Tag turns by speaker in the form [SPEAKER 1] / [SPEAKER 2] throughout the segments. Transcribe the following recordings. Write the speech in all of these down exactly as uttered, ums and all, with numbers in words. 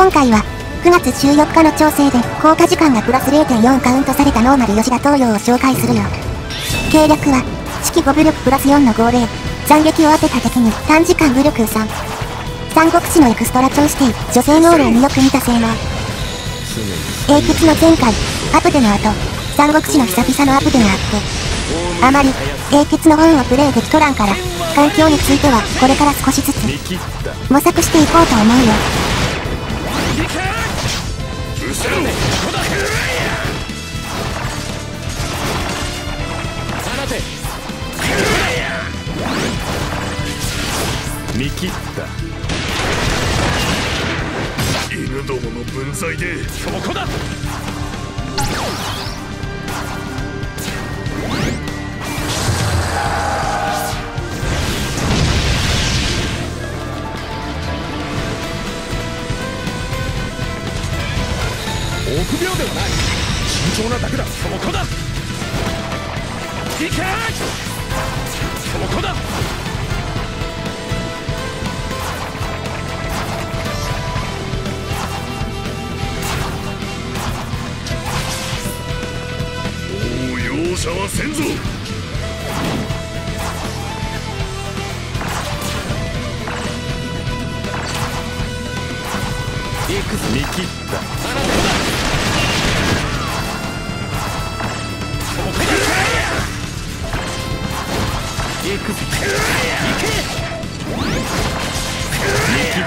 [SPEAKER 1] 今回はくがつじゅうよっかの調整で効果時間がプラス れいてんよん カウントされたノーマル吉田東洋を紹介するよ。計略は式ご武力プラスよんの号令、斬撃を当てた敵に短時間武力さん、三国志のエクストラ超指定女性ノールによく似た性能。英傑の前回アプデの後、三国志の久々のアプデがあって、あまり英傑の本をプレイできとらんから、環境についてはこれから少しずつ模索していこうと思うよ。
[SPEAKER 2] 見切った。犬どもの分際でそこだ。臆病ではない。慎重なだけだ。そこだ。行け。そこだ。容赦はせんぞ。行くぞ。見切った。行くぞ。行け。見切った。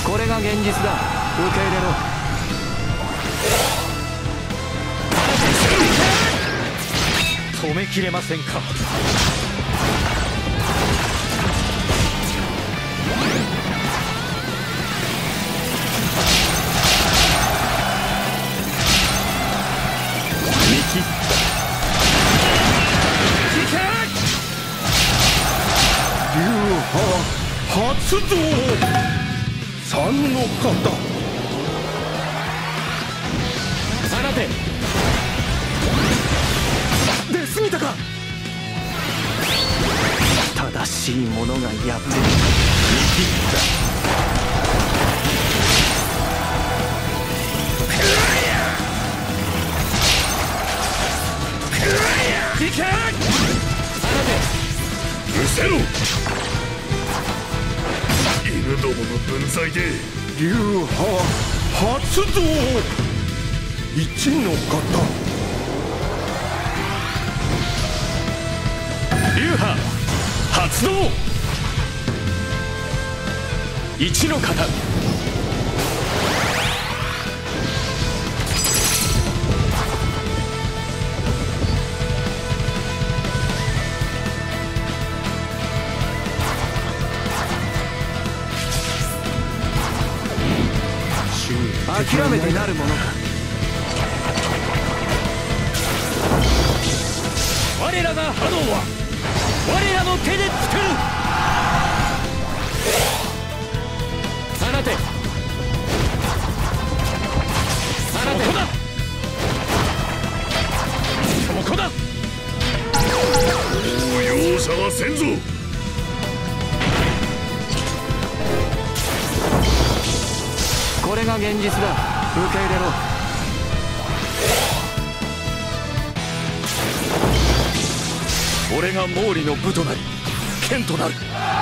[SPEAKER 2] これが現実だ。受け入れろ。止めきれませんか。見切った。流派発動。三の方。放て。出過ぎたか。正しいものが破れる。見切った。行け。放て。失せろ。犬どもの分際で流派発動。一の方。流派発動。一の型。諦めてなるものか。我らが波動は我らの手で作る。放て。放て。そこだ。そこだ。もう容赦はせんぞ。これが現実だ。受け入れろ。俺が毛利の部となり剣となる。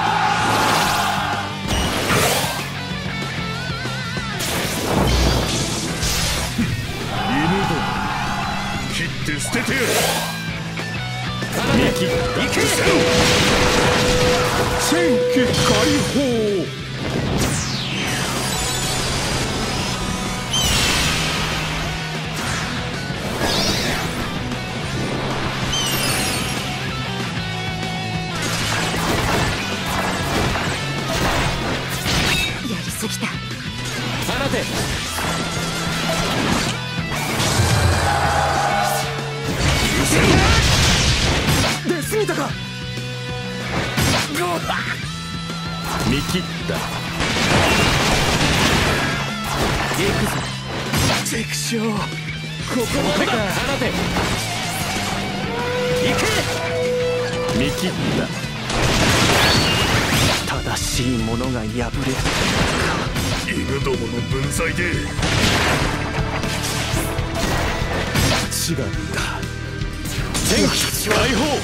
[SPEAKER 2] 犬ども切って捨ててやる。見切った。行け。戦機解放。放て。出過ぎたか。見切った。行くぞ。敵将ここまでか。放て。行け。見切った。正
[SPEAKER 3] 正しいものが破れる。
[SPEAKER 2] 犬どもの分際で違うんだ。天気解放。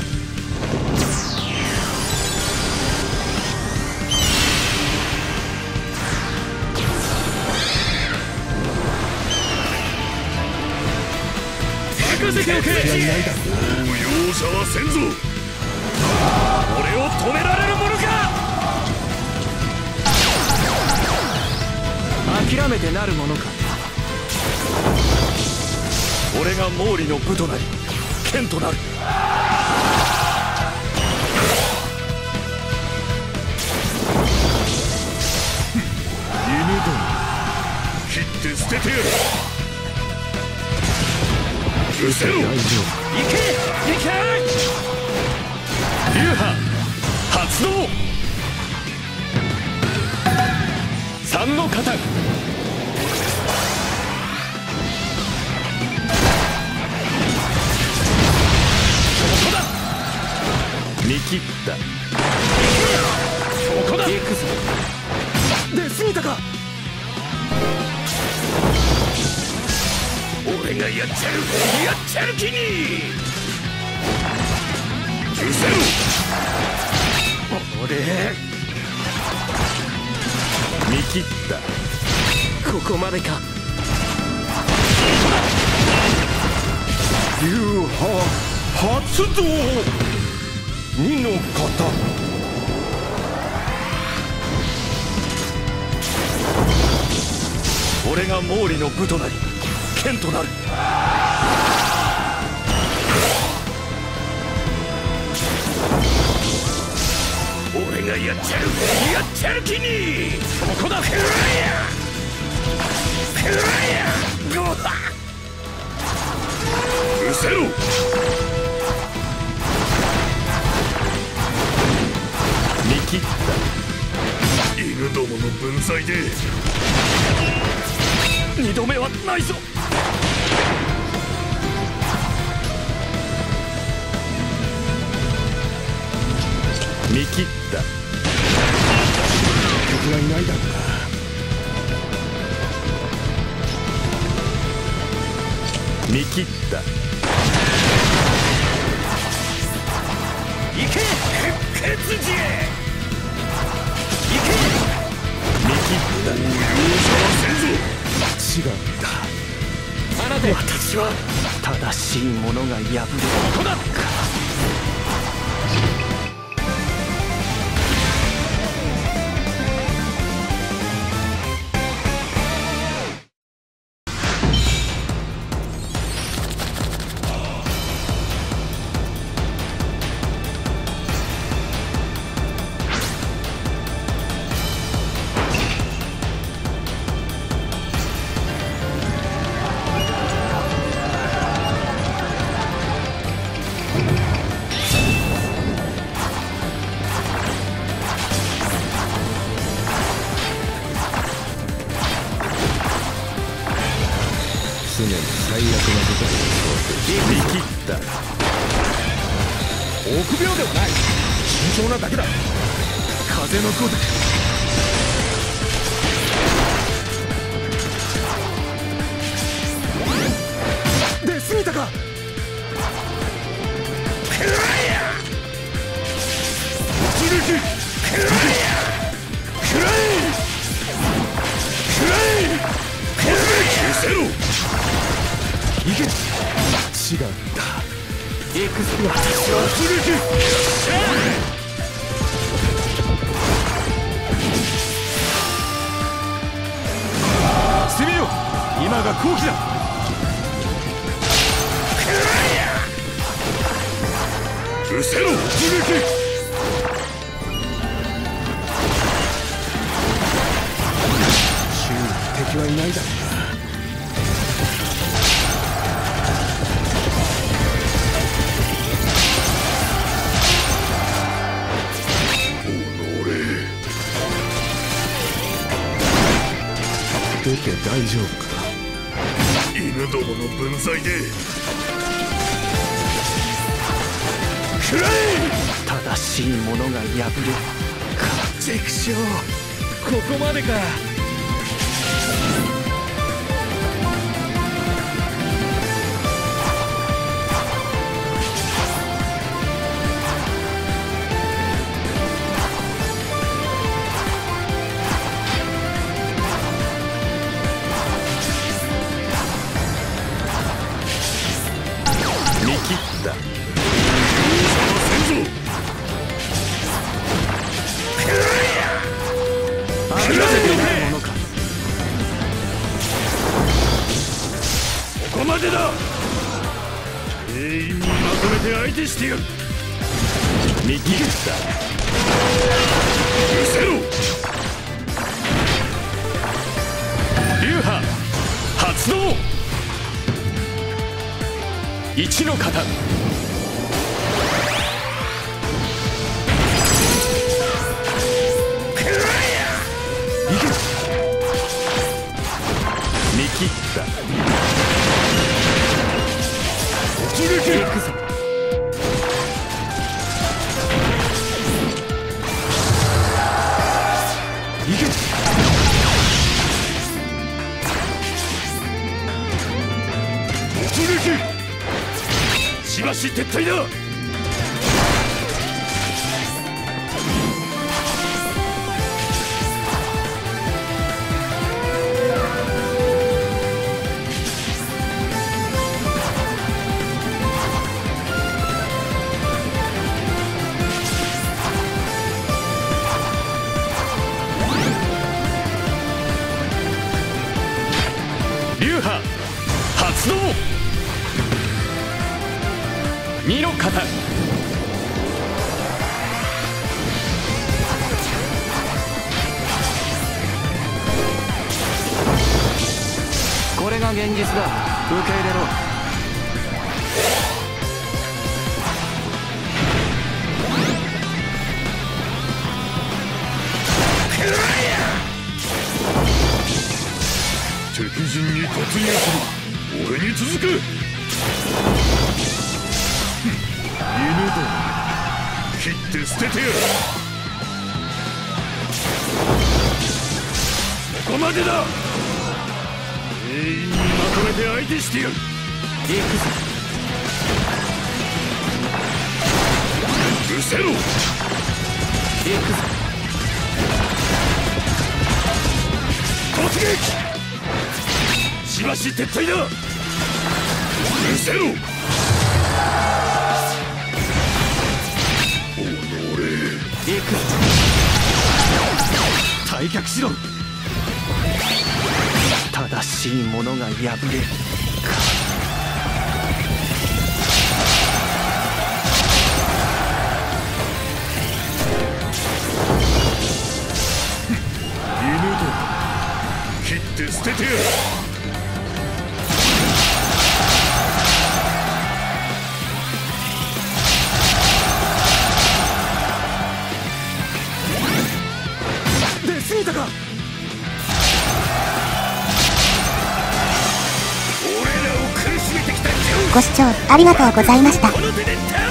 [SPEAKER 2] 任せておけ。もう容赦はせんぞ。俺を止められるものか。
[SPEAKER 3] 諦めてなるものか。
[SPEAKER 2] 俺が毛利の部となり剣となる。犬ども切って捨ててやる。失せろ。行け行け。流派発動。三の型。見切った。そこだ。行くぞ。出過ぎたか。俺がやっちゃるやっちゃる気に。許せろ。俺見切った。
[SPEAKER 3] ここまでか。
[SPEAKER 2] 流派発動。二の型。俺が毛利の部となり剣となる。俺がやっちゃるやっちゃる気に。そこだ。くらやくらや。ゴハうせろ。見切った。犬どもの分際で二度目はないぞ。見切った。敵はいないだろうな。見切った。行け血字へ。行け。見切った。容赦はせんぞ。違うんだ。
[SPEAKER 3] あなた
[SPEAKER 2] 私は
[SPEAKER 3] 正しいものが破れる。
[SPEAKER 2] ここだ。常に最悪なことを見切った。臆病ではない。慎重なだけだ。風のごとく。出過ぎたか。くらや突撃。くらやくらえくらえ突撃せろ。行け。違うんだ。
[SPEAKER 3] 行くぞ。
[SPEAKER 2] 私は突撃。してみよ。今が好機だ。くらや失せろ。突撃。周囲に敵はいないだろうな。出て大丈夫か。犬どもの分際でくらえ。
[SPEAKER 3] 正しいものが破れる。
[SPEAKER 2] 邪チクショー、ここまでか。 見切った。
[SPEAKER 3] 諦めてないものか。
[SPEAKER 2] ここまでだ。全員にまとめて相手してやる。見切った。失せろ。流派発動。一の型。見切った。突撃。行くぞ。行け。突撃。しばし撤退だ。流派発動。二の型。
[SPEAKER 3] これが現実だ。受け入れろ。
[SPEAKER 2] 敵陣に突入する。俺に続く。犬だ。切って捨ててやる。ここまでだ。全員にまとめて相手してやる。
[SPEAKER 3] 行くぞ。
[SPEAKER 2] 失せろ。
[SPEAKER 3] 行くぞ。
[SPEAKER 2] 突撃。しばし撤退だ。失せろ。おのれ。
[SPEAKER 3] 行くぞ。
[SPEAKER 2] 退却しろ。
[SPEAKER 3] 正しいものが破れるか。
[SPEAKER 2] 犬だ。切って捨ててやる。出過ぎたか。
[SPEAKER 1] ご視聴ありがとうございました。
[SPEAKER 2] この手で